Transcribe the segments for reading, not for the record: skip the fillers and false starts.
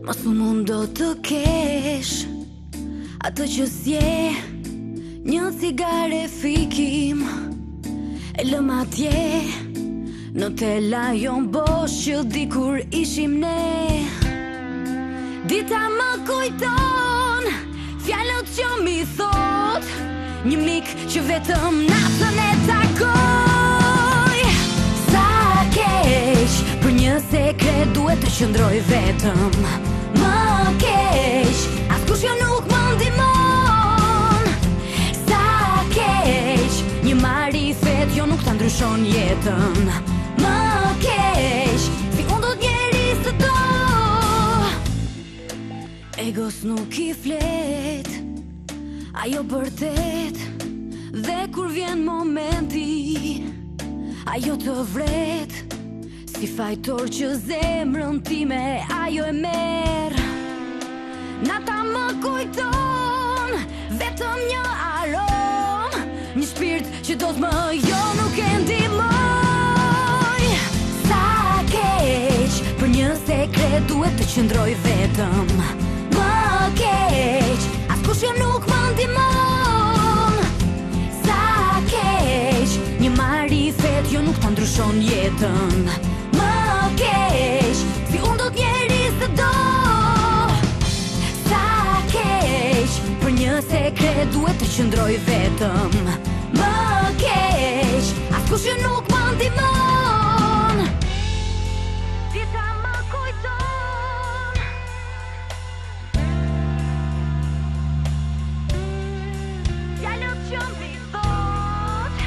Mos u mundo të kesh atë që s'je, një cigare fikim e lëm atje në tela jon bosh që dikur ishim ne. Dita më kujton fjalët që mi thot një mik që vetëm natën e takoj. Sa keq, për një sekret duhet të qëndroj vetëm. Më keq, askush jo nuk më ndihmon. Sa keq, një marifet jo nuk ta ndryshon jetën. Më keq, si unë do t'njeri së do. Egos nuk i flet, ajo vërtet. Dhe kur vjen momenti, ajo të vret. Si fajtor që zemrën time ajo e merr. Nata më kujton vetëm një arom, një shpirt që do t'më jo nuk e ndihmoj. Sa keq, për një sekret duhet të qëndroj vetëm. Më keq, askush jo nuk më ndihmon. Sa keq, një marifet jo nuk ta ndryshon jetën. Më keq, si unë do t'njeri së do. Sa keq, për një sekret duhet të qëndroj vetëm. Më keq, askush jo nuk më ndihmon. Dita më kujton fjalët që mi thot.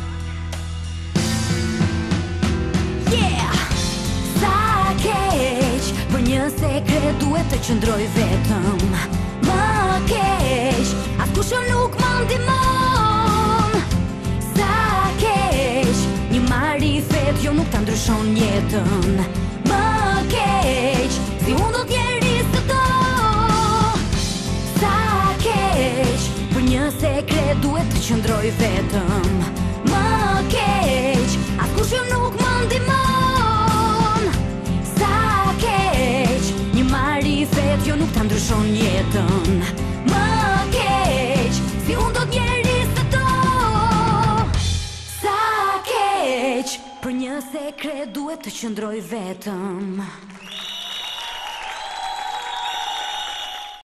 Për një sekret duhet të qëndroj vetëm. Më keq, askush jo nuk më ndihmon. Sa keq, një marifet jo nuk ta ndryshon jetën. Më keq, si unë do t'njeri së do. Sa keq, për një sekret duhet të qëndroj vetëm. Më keq, askush jo nuk më ndihmon. Një marifet jo nuk ta ndryshon jetën. Më keq, si unë do t'njeri së do. Sa keq, për një sekret duhet të qëndroj vetëm.